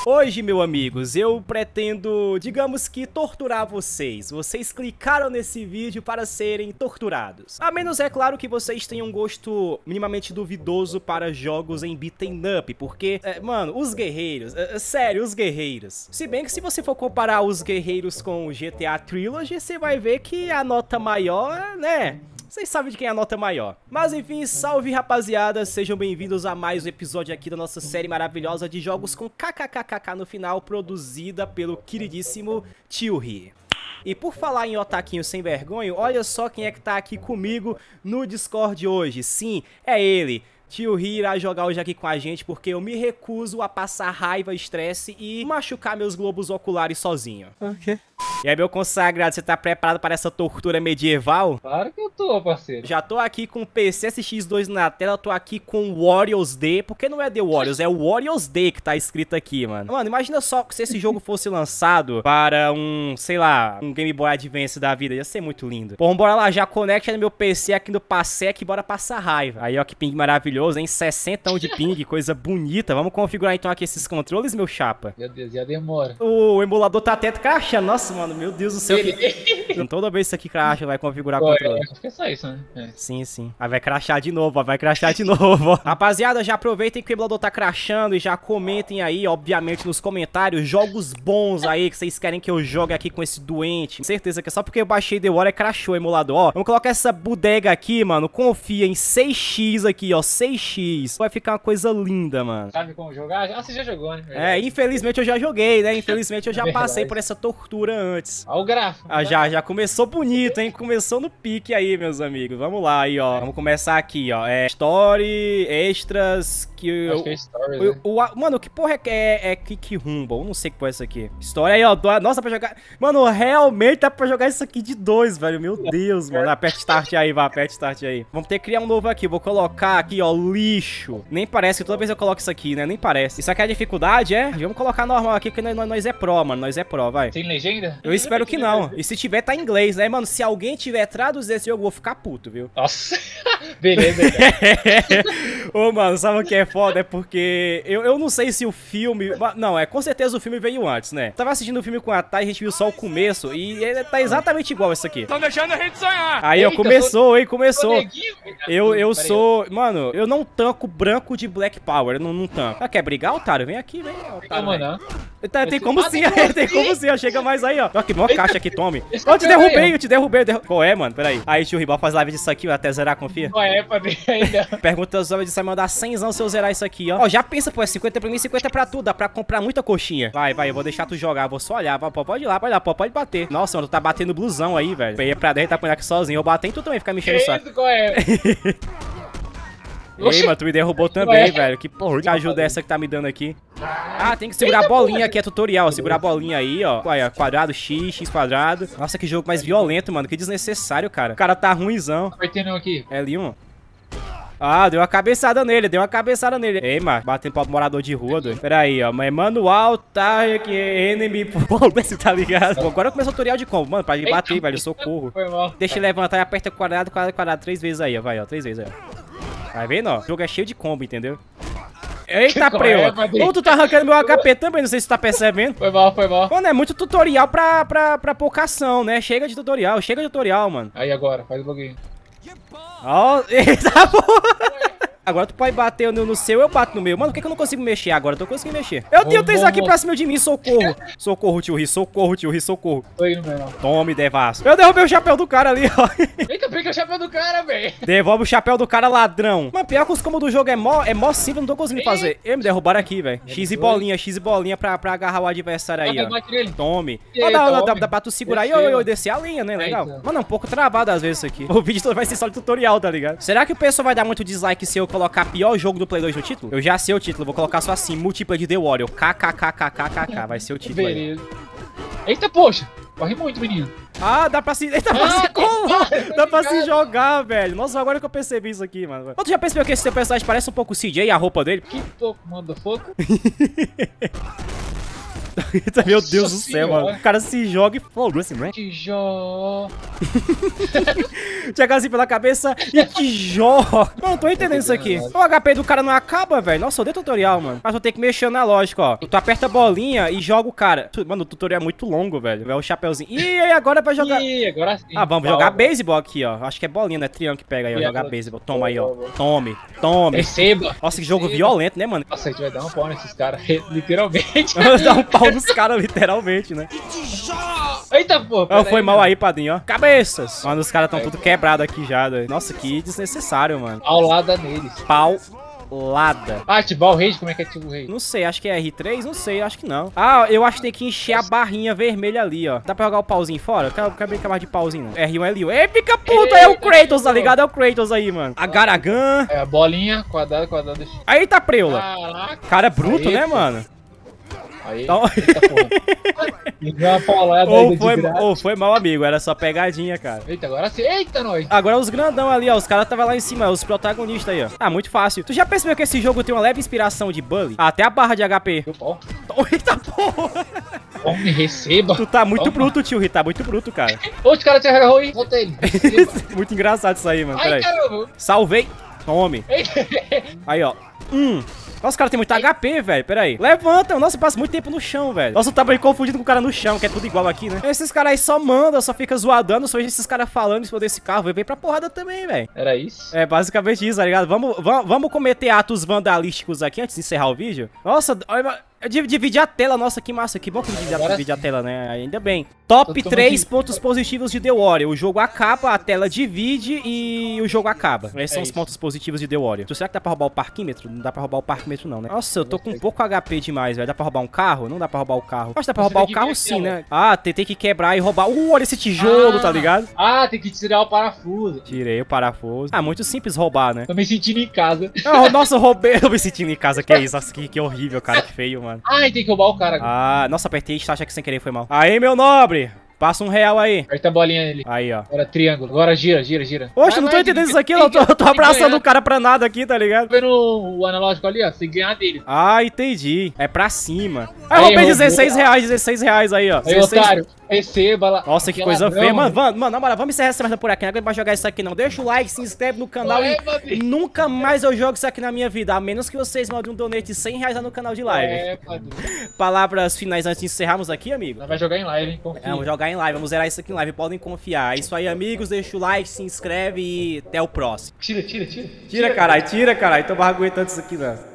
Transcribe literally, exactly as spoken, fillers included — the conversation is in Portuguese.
Hoje, meus amigos, eu pretendo, digamos que, torturar vocês. Vocês clicaram nesse vídeo para serem torturados. A menos, é claro, que vocês tenham um gosto minimamente duvidoso para jogos em beat'em up, porque, é, mano, os guerreiros, é, sério, os guerreiros. Se bem que se você for comparar os guerreiros com o G T A Trilogy, você vai ver que a nota maior, né... Vocês sabem de quem é a nota maior. Mas enfim, salve rapaziada, sejam bem-vindos a mais um episódio aqui da nossa série maravilhosa de jogos com kkkk no final, produzida pelo queridíssimo Tio-Ri. E por falar em otaquinho sem vergonha, olha só quem é que tá aqui comigo no Discord hoje. Sim, é ele. Tio-Ri irá jogar hoje aqui com a gente porque eu me recuso a passar raiva, estresse e machucar meus globos oculares sozinho. Ok. E aí, meu consagrado, você tá preparado para essa tortura medieval? Claro que eu tô, parceiro. Já tô aqui com o P C S X dois na tela, tô aqui com Warriors D, porque não é The Warriors, é Warriors D que tá escrito aqui, mano. Mano, imagina só se esse jogo fosse lançado para um, sei lá, um Game Boy Advance da vida, ia ser muito lindo. Bom, bora lá, já conecta no meu P C aqui no Passec, bora passar raiva. Aí, ó, que ping maravilhoso, hein? sessenta de ping, coisa bonita. Vamos configurar então aqui esses controles, meu chapa. Meu Deus, já demora. O emulador tá até crashando, nossa, mano, meu Deus do céu. Que... Toda vez isso aqui cracha, vai configurar o controle. Acho que é só isso, né? É. Sim, sim. Aí vai crashar de novo, ó, vai crashar de novo. Rapaziada, já aproveitem que o emulador tá crashando e já comentem aí, obviamente, nos comentários, jogos bons aí que vocês querem que eu jogue aqui com esse doente. Certeza que é só porque eu baixei The Warrior e crashou o emulador, ó. Vamos colocar essa bodega aqui, mano, confia em seis x aqui, ó, seis x. Vai ficar uma coisa linda, mano. Sabe como jogar? Ah, você já jogou, né? É, infelizmente eu já joguei, né? Infelizmente eu já passei por essa tortura antes. Olha o gráfico. Ah, já, já começou bonito, hein? Começou no pique aí, meus amigos. Vamos lá aí, ó. Vamos começar aqui, ó. É Story, Extras, que... Acho que é Story, o, né? o, o, mano, que porra é, é, é Kick Rumble? Eu não sei que porra é isso aqui. História aí, ó. Nossa, dá pra jogar... Mano, realmente dá pra jogar isso aqui de dois, velho. Meu Deus, mano. Aperte Start aí, vai. Aperte Start aí. Vamos ter que criar um novo aqui. Vou colocar aqui, ó, lixo. Nem parece que toda vez eu coloco isso aqui, né? Nem parece. Isso aqui é a dificuldade, é? Vamos colocar normal aqui, porque nós, nós é pro, mano. Nós é pro, vai. Tem legenda? Eu espero que não. E se tiver, tá em inglês, né, mano? Se alguém tiver traduzido esse jogo, eu vou ficar puto, viu? Nossa. Beleza, Ô, mano, sabe o que é foda? É porque eu, eu não sei se o filme... Não, é com certeza o filme veio antes, né? Tava assistindo o filme com a Thay, a gente viu só o começo e ele tá exatamente igual isso aqui. Tão deixando a gente sonhar. Aí, ó, Eita, começou, sou... hein? Começou. Neguinho, eu eu Pera sou... Aí. Mano, eu não tanco branco de Black Power, eu não, não tanco. Ah, quer brigar, otário? Vem aqui, vem, otário. Como não? Tá, tem como ah, sim, tem tem como sim, ó. Chega mais aí, ó. Ó, que maior caixa aqui, tome. Esse Eu te papel derrubei, aí, eu te derrubei, eu derrubei. Qual é, mano? Pera aí. Aí, tio Ribal faz live disso aqui, ó, até zerar, confia? Não é, padrinho, ainda. Pergunta se vai me mandar cem anos se eu zerar isso aqui, ó. Ó, já pensa, pô, é cinquenta pra mim, cinquenta pra tu. Dá pra comprar muita coxinha. Vai, vai, eu vou deixar tu jogar, vou só olhar. Pô, pode ir lá, pode ir lá, pô, pode bater. Nossa, mano, tu tá batendo blusão aí, velho. Peguei pra dentro, tá com aqui sozinho. Eu bater em tu também, ficar me enchendo o saco. Isso, qual é? Ei, mano, tu me derrubou também, velho. Que porra de ajuda é essa que tá me dando aqui? Ah, tem que segurar a bolinha aqui, é tutorial. Segurar a bolinha aí, ó. Aí, ó, quadrado, X, X quadrado. Nossa, que jogo mais violento, mano. Que desnecessário, cara. O cara tá ruimzão. Apertei não aqui. É ali, um. Ah, deu uma cabeçada nele, deu uma cabeçada nele. Ei, mano, batendo pra morador de rua, doido. Pera aí, ó, mas manual, tá aqui, enemy, você tá ligado? Bom, agora começou o tutorial de combo, mano, pra ele bater, velho, socorro. Foi mal. Deixa ele levantar e aperta quadrado, quadrado, quadrado, três vezes aí, ó, vai, ó, três vezes aí, ó. Vai vendo, ó, o jogo é cheio de combo, entendeu? Eita, preu. Ou tu tá arrancando meu H P também, não sei se tu tá percebendo. Foi mal, foi mal. Mano, é muito tutorial pra, pra, pra pouca ação, né? Chega de tutorial, chega de tutorial, mano. Aí agora, faz o bloguinho. Ó, oh, eita porra. Agora tu pode bater no, no seu, eu bato no meu. Mano, por que, que eu não consigo mexer agora? Eu tô conseguindo mexer. Eu tenho três aqui pra cima de mim, socorro. Socorro, tio Ri, socorro, tio Ri, socorro. Tô indo, meu irmão. Tome, devasso. Eu derrubei o chapéu do cara ali, ó. Eita, peguei o chapéu do cara, velho. Devolve o chapéu do cara, ladrão. Mano, pior que os combos do jogo é mó, é mó simples, não tô conseguindo fazer. Eu me derrubaram aqui, velho. X e bolinha, X e bolinha pra, pra agarrar o adversário aí, ó. Tome. Ó, dá, dá, dá, dá pra tu segurar aí, ó, e descer a linha, né? Legal. Mano, é um pouco travado às vezes isso aqui. O vídeo todo vai ser só de tutorial, tá ligado? Será que o pessoal vai dar muito dislike se eu colocar pior jogo do Play dois no título? Eu já sei o título, vou colocar só assim, múltipla de The Warrior, kkkkkkk, vai ser o título aí. Beleza. Eita, poxa, corre muito, menino. Ah, dá pra se... Eita, dá pra se colar, dá pra se jogar, velho. Nossa, agora que eu percebi isso aqui, mano. Tu já percebeu que esse seu personagem parece um pouco o C J, a roupa dele? Que pouco, manda fogo. Eita, meu Deus do céu, senhora. mano. O cara se joga e foda assim, né? Que jó. Chega assim pela cabeça e que joga. Mano, tô entendendo isso aqui. O H P do cara não acaba, velho. Nossa, eu dei tutorial, mano. Mas eu tenho que mexer na lógica, ó. Tu aperta a bolinha e joga o cara. Mano, o tutorial é muito longo, velho. É o chapeuzinho. E aí, agora vai jogar... Ih, agora sim. Ah, vamos Bom, jogar bom. beisebol aqui, ó. Acho que é bolinha, né? Triângulo que pega aí, ó. Jogar Triângulo. beisebol. Toma aí, ó. Bom, bom, bom. Tome, tome. Receba. Nossa, que jogo Receba. violento, né, mano? Nossa, a gente vai dar um pau nesses caras, literalmente. Dá um pau nos caras, literalmente, né? Eita, porra. Oh, foi pera mal mano. aí, padrinho, ó. Cabeças. Mano, os caras tão tudo quebrados aqui já, doido. Nossa, que desnecessário, mano. Paulada neles. Paulada. Ah, ativar o rage? Como é que ativa o rage? Não sei, acho que é R três, não sei, acho que não. Ah, eu acho que tem que encher a barrinha vermelha ali, ó. Dá pra jogar o pauzinho fora? Eu quero, quero brincar mais de pauzinho, não. R um, L um. Ei, fica puta, é o Kratos, tá ligado? É o Kratos aí, mano. A Garagan. É, a bolinha, quadrado, quadrado. Aí tá preula. Caraca. Cara bruto, Aí, né, pô. mano? Aí, Então- eita porra. Me deu uma paulada Ou ainda foi, de graça. ou foi mal, amigo. Era só pegadinha, cara. Eita, agora sim. Eita, nós. Agora os grandão ali, ó. Os caras estavam lá em cima, os protagonistas aí, ó. Ah, muito fácil. Tu já percebeu que esse jogo tem uma leve inspiração de Bully? Até a barra de H P. Deu pau. Eita porra! Homem, receba. Tu tá muito Toma. bruto, tio. Tá muito bruto, cara. Outro cara te agarrou aí. Volta ele. Receba. Muito engraçado isso aí, mano. Ai, Pera aí. caramba. Salvei. Tome. Eita. Aí, ó. Hum. Nossa, o cara tem muito H P, velho. Pera aí. Levanta. Nossa, passa muito tempo no chão, velho. Nossa, eu tava me confundindo com o cara no chão, que é tudo igual aqui, né? Esses caras aí só mandam, só fica zoadando. Só vejo esses caras falando sobre esse carro. Vem pra porrada também, velho. Era isso? É basicamente isso, tá ligado? Vamos, vamos, vamos cometer atos vandalísticos aqui antes de encerrar o vídeo. Nossa, olha, eu div- dividi a tela. Nossa, que massa. Que bom que dividi, Agora dividi a sim. tela, né? Ainda bem. Top Totalmente- três pontos positivos de The Warrior. O jogo acaba, a tela divide e o jogo acaba. Esses É são os isso. pontos positivos de The Warrior. Tu será que dá pra roubar o parquímetro? Não dá pra roubar o parquímetro, não, né? Nossa, eu tô com pouco H P demais, velho. Dá pra roubar um carro? Não dá pra roubar o carro. Acho que dá pra Você roubar tem o que carro ver sim, aquela. né? Ah, tem, tem que quebrar e roubar. Uh, olha esse tijolo, Ah. tá ligado? Ah, tem que tirar o parafuso. Tirei o parafuso. Ah, muito simples roubar, né? Tô me sentindo em casa. Ah, nossa, eu roubei. Eu me sentindo em casa. Que é isso? Nossa, que, que horrível, cara. Que feio, mano. Ai, tem que roubar o cara. Ah, nossa, apertei start aqui sem querer, foi mal. Aí, meu nobre. Passa um real aí. Aperta a bolinha nele. Aí, ó. Agora triângulo. Agora gira, gira, gira. Oxe, Vai, não tô vai, entendendo tem isso aqui, que- não. Eu tô, eu tô tem que abraçando ganhar. o cara pra nada aqui, tá ligado? Tá vendo o analógico ali, ó? Você tem que ganhar dele. Ah, entendi. É pra cima. Ah, eu Aí, roubei roubou. dezesseis reais, dezesseis reais aí, ó. Aí, dezesseis... otário, receba lá. Nossa, que Aquela coisa ladrão, feia. Mano, mano, mano, na moral, vamos encerrar essa merda por aqui. Não aguento mais jogar isso aqui, não. Deixa o like, se inscreve no canal Ué, e mano. nunca mais eu jogo isso aqui na minha vida. A menos que vocês mandem um donate de cem reais lá no canal de live. É, padrinho. Palavras finais antes de encerrarmos aqui, amigo. Nós vai jogar em live, hein? Confia. É, vamos jogar em live, vamos zerar isso aqui em live, podem confiar. É isso aí, amigos, deixa o like, se inscreve e até o próximo. Tira, tira, tira. Tira, caralho, tira, caralho, tô aguentando isso aqui, não.